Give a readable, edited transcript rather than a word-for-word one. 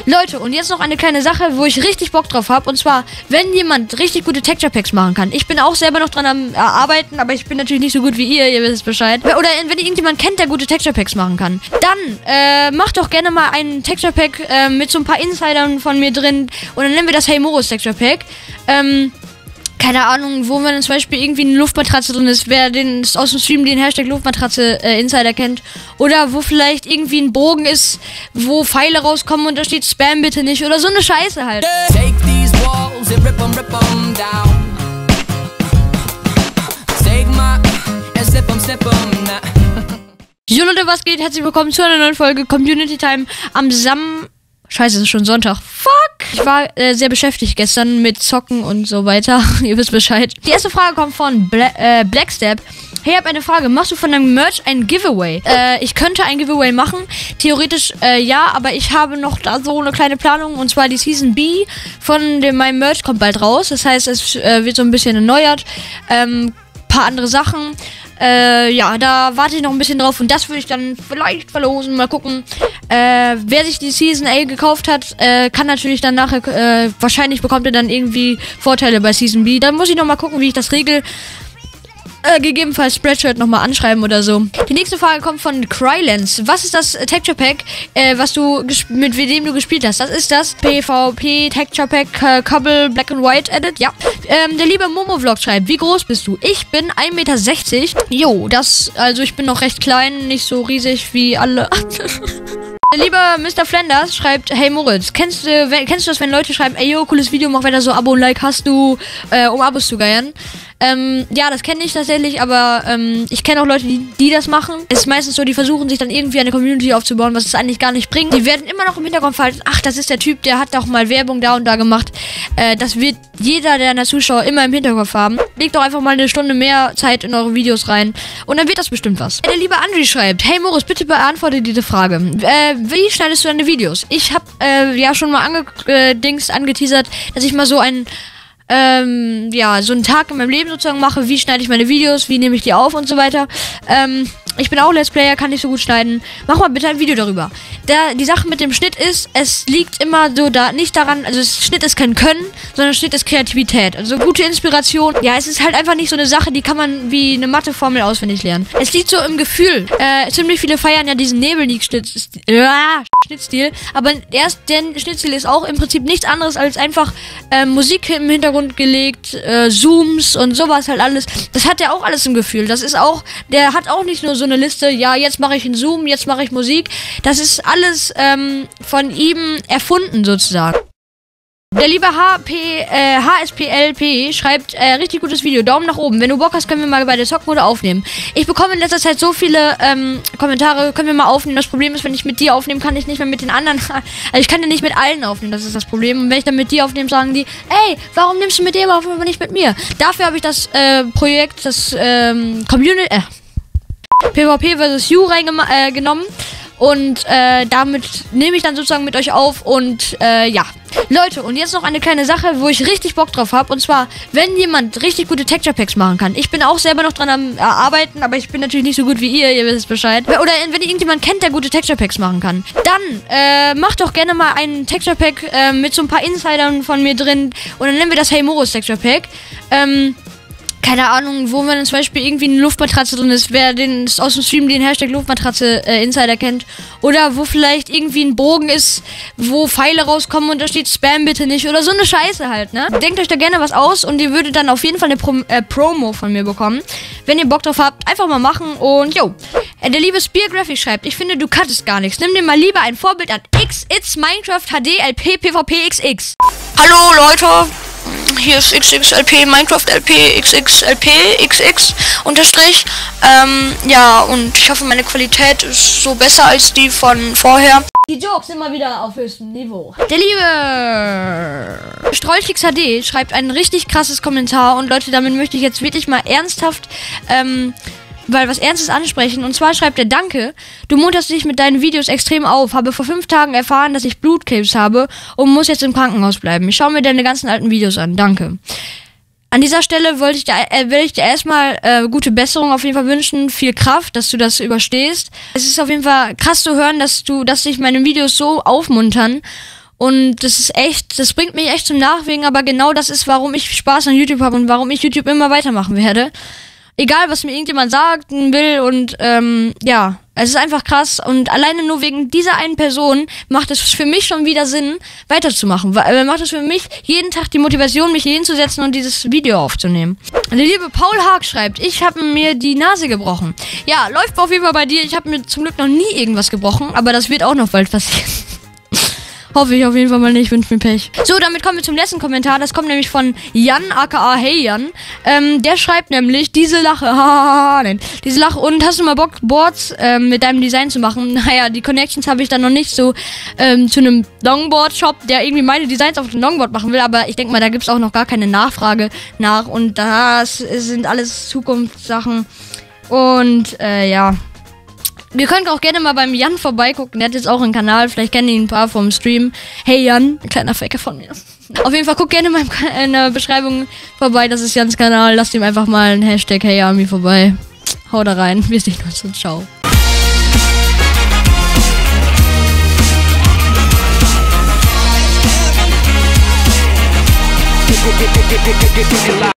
Leute, und jetzt noch eine kleine Sache, wo ich richtig Bock drauf habe. Und zwar, wenn jemand richtig gute Texture Packs machen kann. Ich bin auch selber noch dran am Arbeiten, aber ich bin natürlich nicht so gut wie ihr wisst Bescheid. Oder wenn ihr irgendjemand kennt, der gute Texture Packs machen kann, dann macht doch gerne mal einen Texture Pack mit so ein paar Insidern von mir drin. Und dann nennen wir das Hey Moritz Texture Pack. Keine Ahnung, wo man zum Beispiel irgendwie eine Luftmatratze drin ist, wer den aus dem Stream den Hashtag Luftmatratze Insider kennt. Oder wo vielleicht irgendwie ein Bogen ist, wo Pfeile rauskommen und da steht Spam bitte nicht. Oder so eine Scheiße halt. Take these walls and rip 'em down. Take my and slip 'em now. Jo Leute, was geht? Herzlich willkommen zu einer neuen Folge Community Time am Scheiße, es ist schon Sonntag. Fuck! Ich war sehr beschäftigt gestern mit Zocken und so weiter. Ihr wisst Bescheid. Die erste Frage kommt von Blackstep. Hey, ich habe eine Frage. Machst du von deinem Merch ein Giveaway? Ich könnte ein Giveaway machen. Theoretisch ja, aber ich habe noch da so eine kleine Planung. Und zwar die Season B von meinem Merch kommt bald raus. Das heißt, es wird so ein bisschen erneuert. Paar andere Sachen. Ja, da warte ich noch ein bisschen drauf und das würde ich dann vielleicht verlosen. Mal gucken. Wer sich die Season A gekauft hat, kann natürlich dann nachher, wahrscheinlich bekommt er dann irgendwie Vorteile bei Season B. Dann muss ich noch mal gucken, wie ich das regel. Gegebenenfalls Spreadshirt nochmal anschreiben oder so. Die nächste Frage kommt von Crylens. Was ist das Texture Pack, mit dem du gespielt hast? Das ist das PvP Texture Pack Cobble Black and White Edit. Ja. Der liebe Momo-Vlog schreibt, wie groß bist du? Ich bin 1,60 Meter. Jo, also ich bin noch recht klein, nicht so riesig wie alle. Der liebe Mr. Flanders schreibt, hey Moritz, kennst du das, wenn Leute schreiben, ey yo, cooles Video, mach weiter so, Abo und Like hast du, um Abos zu geiern? Ja, das kenne ich tatsächlich, aber ich kenne auch Leute, die das machen. Es ist meistens so, die versuchen sich dann irgendwie eine Community aufzubauen, was es eigentlich gar nicht bringt. Die werden immer noch im Hintergrund verhalten, ach, das ist der Typ, der hat doch mal Werbung da und da gemacht. Das wird jeder der Zuschauer immer im Hinterkopf haben. Legt doch einfach mal eine Stunde mehr Zeit in eure Videos rein und dann wird das bestimmt was. Der liebe Andri schreibt, hey Moritz, bitte beantworte diese Frage. Wie schneidest du deine Videos? Ich habe ja schon mal angeteasert, dass ich mal so so einen Tag in meinem Leben sozusagen mache. Wie schneide ich meine Videos? Wie nehme ich die auf und so weiter? Ich bin auch Let's Player, kann nicht so gut schneiden. Mach mal bitte ein Video darüber. Die Sache mit dem Schnitt ist, es liegt immer so nicht daran, also Schnitt ist kein Können, sondern Schnitt ist Kreativität. Also gute Inspiration. Ja, es ist halt einfach nicht so eine Sache, die kann man wie eine Matheformel auswendig lernen. Es liegt so im Gefühl. Ziemlich viele feiern ja diesen Nebelniek-Schnittstil. Aber der Schnittstil ist auch im Prinzip nichts anderes als einfach Musik im Hintergrund gelegt, Zooms und sowas halt alles. Das hat er auch alles im Gefühl. Der hat auch nicht nur so eine Liste, ja, jetzt mache ich einen Zoom, jetzt mache ich Musik. Das ist alles von ihm erfunden sozusagen. Der liebe HSPLP schreibt, richtig gutes Video, Daumen nach oben. Wenn du Bock hast, können wir mal bei der zocken oder aufnehmen. Ich bekomme in letzter Zeit so viele Kommentare, können wir mal aufnehmen. Das Problem ist, wenn ich mit dir aufnehme, kann ich nicht mehr mit den anderen. Also ich kann ja nicht mit allen aufnehmen, das ist das Problem. Und wenn ich dann mit dir aufnehme, sagen die, ey, warum nimmst du mit dem auf, aber nicht mit mir? Dafür habe ich das Projekt, das PvP vs. You reingenommen. Und damit nehme ich dann sozusagen mit euch auf und ja. Leute, und jetzt noch eine kleine Sache, wo ich richtig Bock drauf habe. Und zwar, wenn jemand richtig gute Texture Packs machen kann. Ich bin auch selber noch dran am Arbeiten, aber ich bin natürlich nicht so gut wie ihr wisst Bescheid. Oder wenn ihr irgendjemand kennt, der gute Texture Packs machen kann, dann macht doch gerne mal einen Texture Pack mit so ein paar Insidern von mir drin. Und dann nennen wir das Hey Moritz Texture Pack. Keine Ahnung, wo man zum Beispiel irgendwie eine Luftmatratze drin ist, wer aus dem Stream den Hashtag Luftmatratze Insider kennt. Oder wo vielleicht irgendwie ein Bogen ist, wo Pfeile rauskommen und da steht Spam bitte nicht. Oder so eine Scheiße halt, ne? Denkt euch da gerne was aus und ihr würdet dann auf jeden Fall eine Promo von mir bekommen. Wenn ihr Bock drauf habt, einfach mal machen und jo. Der liebe Spear Graphic schreibt, ich finde, du cuttest gar nichts. Nimm dir mal lieber ein Vorbild an It's Minecraft HD LP PvP XX. Hallo Leute, hier ist XXLP Minecraft LP XXLP XX unterstrich. Ja, und ich hoffe, meine Qualität ist so besser als die von vorher. Die Jokes immer wieder auf höchstem Niveau. Der liebe Strolchix HD schreibt ein richtig krasses Kommentar und Leute, damit möchte ich jetzt wirklich mal ernsthaft weil was Ernstes ansprechen. Und zwar schreibt er, danke, du munterst dich mit deinen Videos extrem auf. Habe vor 5 Tagen erfahren, dass ich Blutkrebs habe und muss jetzt im Krankenhaus bleiben. Ich schaue mir deine ganzen alten Videos an. Danke. An dieser Stelle will ich dir erstmal gute Besserung auf jeden Fall wünschen. Viel Kraft, dass du das überstehst. Es ist auf jeden Fall krass zu hören, dass dich meine Videos so aufmuntern. Und das ist echt, das bringt mich echt zum Nachdenken, aber genau das ist, warum ich Spaß an YouTube habe und warum ich YouTube immer weitermachen werde. Egal, was mir irgendjemand sagen will und ja, es ist einfach krass und alleine nur wegen dieser einen Person macht es für mich schon wieder Sinn, weiterzumachen. Weil macht es für mich jeden Tag die Motivation, mich hier hinzusetzen und dieses Video aufzunehmen. Der liebe Paul Haag schreibt, ich habe mir die Nase gebrochen. Ja, läuft auf jeden Fall bei dir. Ich habe mir zum Glück noch nie irgendwas gebrochen, aber das wird auch noch bald passieren. Hoffe ich auf jeden Fall mal nicht, wünsche mir Pech. So, damit kommen wir zum letzten Kommentar. Das kommt nämlich von Jan, aka Hey Jan. Der schreibt nämlich, diese Lache, nein, diese Lache. Und hast du mal Bock, Boards mit deinem Design zu machen? Naja, die Connections habe ich dann noch nicht so zu einem Longboard-Shop, der irgendwie meine Designs auf dem Longboard machen will. Aber ich denke mal, da gibt es auch noch gar keine Nachfrage nach. Und das sind alles Zukunftssachen. Und ja. Wir können auch gerne mal beim Jan vorbeigucken. Der hat jetzt auch einen Kanal. Vielleicht kennen ihn ein paar vom Stream. Hey Jan, ein kleiner Faker von mir. Auf jeden Fall guckt gerne mal in der Beschreibung vorbei. Das ist Jans Kanal. Lasst ihm einfach mal einen Hashtag Hey Army vorbei. Haut da rein. Wir sehen uns und ciao.